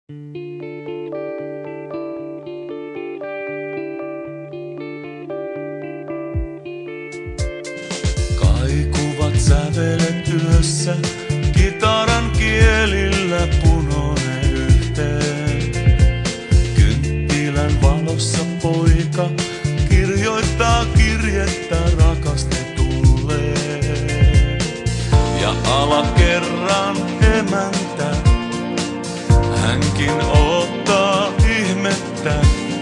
Kaikuvat sävelet yössä, kitaran kielillä punonen yhteen. Kynttilän valossa poika kirjoittaa kirjettä rakastetulle. Ja alakerran emäntä, hänkin odottaa ihmettä.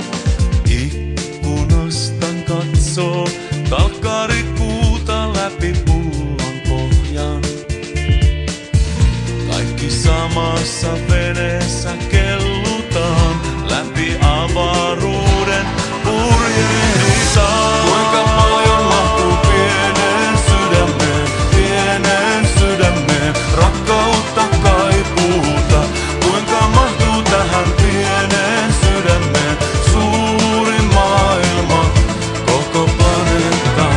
Ikkunastan katsoo talkkarikuuta läpi pullon pohjan. Kaikki samassa veneessä kellutaan, läpi avaruuden purjehditaan. Kuinka paljon mahtuu pieneen sydämeen, rakkautta kaipuuta. Kuinka mahtuu tähän pieneen sydämeen suuri maailma, koko planeetta.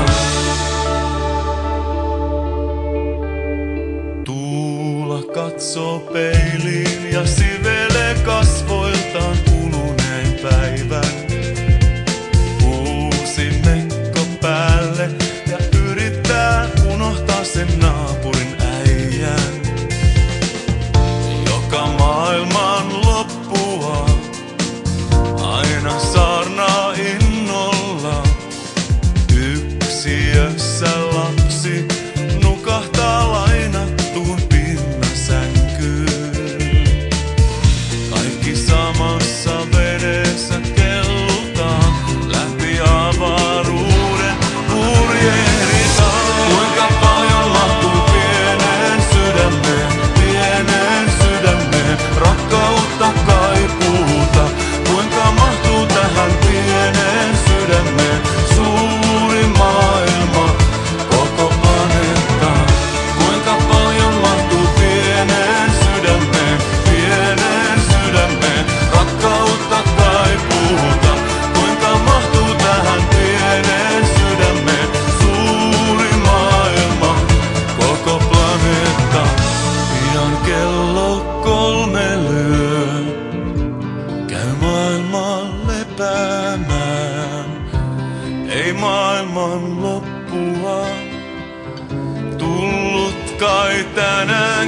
Tuula katsoo peiliin ja sivelee kasvoiltaan kuluneen päivän. Uusi mekko päälle ja yrittää unohtaa sen naapurin äijän, joka maailman loppua aina saarnaa innolla. Yksiössä lapsi nukahtaa lainattuun pinnasänkyyn. Kaikki samassa vedessä kellutaan, läpi avaruuden purjehditaan. Kuinka paljon mahtuu pieneen sydämeen, rakkautta kaipuuta. Kuinka mahtuu tähän pieneen sydämeen suuri maailma, koko planeetta. Kuinka paljon mahtuu pieneen sydämeen, rakkautta kaipuuta. Kuinka mahtuu tähän pieneen sydämeen suuri maailma, koko planeetta. Pian kello 3 lyö, käy maailman lepäämään. Ei maailman loppua tullut kai tänään.